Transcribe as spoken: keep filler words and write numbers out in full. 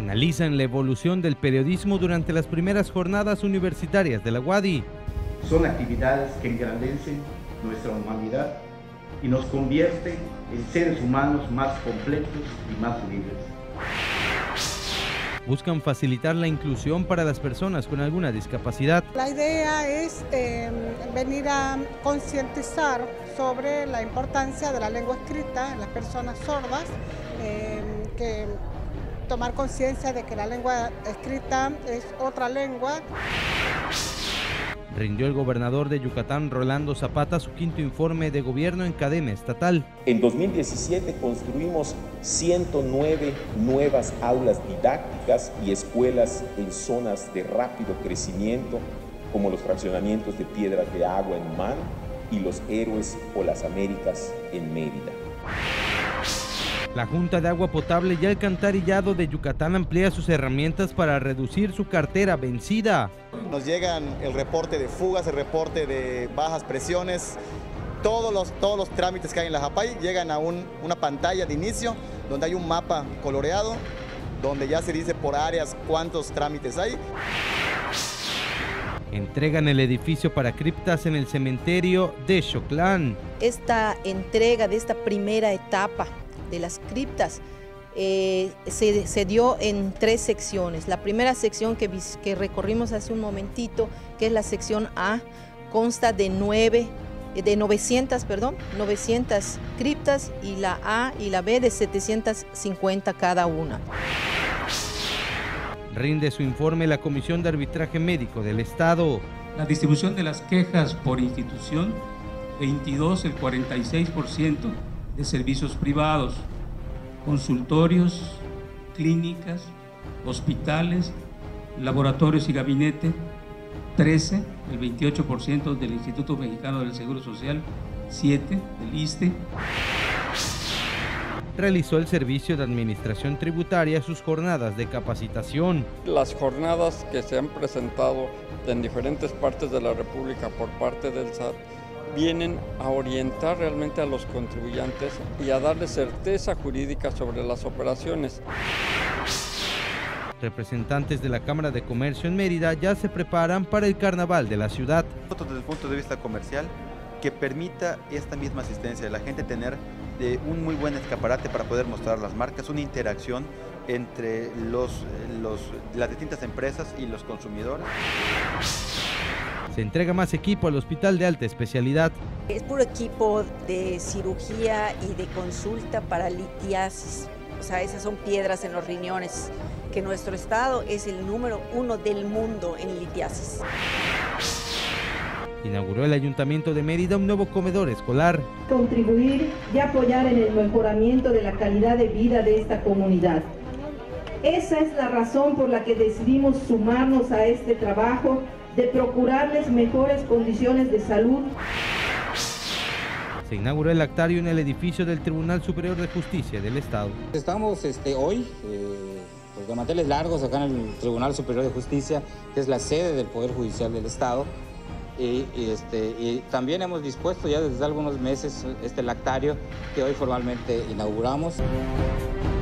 Analizan la evolución del periodismo durante las primeras jornadas universitarias de la UADY. Son actividades que engrandecen nuestra humanidad y nos convierten en seres humanos más completos y más libres. Buscan facilitar la inclusión para las personas con alguna discapacidad. La idea es eh, venir a concientizar sobre la importancia de la lengua escrita en las personas sordas, eh, que tomar conciencia de que la lengua escrita es otra lengua. Rindió el gobernador de Yucatán, Rolando Zapata, su quinto informe de gobierno en cadena estatal. En dos mil diecisiete construimos ciento nueve nuevas aulas didácticas y escuelas en zonas de rápido crecimiento, como los fraccionamientos de Piedras de Agua en Humán y los Héroes o las Américas en Mérida. La Junta de Agua Potable y Alcantarillado de Yucatán amplía sus herramientas para reducir su cartera vencida. Nos llegan el reporte de fugas, el reporte de bajas presiones, todos los, todos los trámites que hay en la JAPAI llegan a un, una pantalla de inicio donde hay un mapa coloreado, donde ya se dice por áreas cuántos trámites hay. Entregan el edificio para criptas en el cementerio de Xoclán. Esta entrega de esta primera etapa de las criptas eh, se, se dio en tres secciones. La primera sección que, que recorrimos hace un momentito, que es la sección A, consta de nueve, de novecientas, perdón, novecientas criptas, y la A y la B de setecientas cincuenta cada una. Rinde su informe la Comisión de Arbitraje Médico del Estado. La distribución de las quejas por institución, veintidós, el cuarenta y seis por ciento de servicios privados, consultorios, clínicas, hospitales, laboratorios y gabinete, trece, el veintiocho por ciento del Instituto Mexicano del Seguro Social, siete del ISSSTE. Realizó el Servicio de Administración Tributaria sus jornadas de capacitación. Las jornadas que se han presentado en diferentes partes de la República por parte del S A T vienen a orientar realmente a los contribuyentes y a darles certeza jurídica sobre las operaciones. Representantes de la Cámara de Comercio en Mérida ya se preparan para el carnaval de la ciudad. Desde el punto de vista comercial, que permita esta misma asistencia de la gente tener de un muy buen escaparate para poder mostrar las marcas, una interacción entre los, los, las distintas empresas y los consumidores. Se entrega más equipo al Hospital de Alta Especialidad. Es puro equipo de cirugía y de consulta para litiasis. O sea, esas son piedras en los riñones, que nuestro estado es el número uno del mundo en litiasis. Inauguró el Ayuntamiento de Mérida un nuevo comedor escolar. Contribuir y apoyar en el mejoramiento de la calidad de vida de esta comunidad. Esa es la razón por la que decidimos sumarnos a este trabajo de procurarles mejores condiciones de salud. Se inauguró el lactario en el edificio del Tribunal Superior de Justicia del Estado. Estamos este, hoy eh, pues de manteles largos acá en el Tribunal Superior de Justicia, que es la sede del Poder Judicial del Estado. Y, y, este, y también hemos dispuesto ya desde algunos meses este lactario que hoy formalmente inauguramos.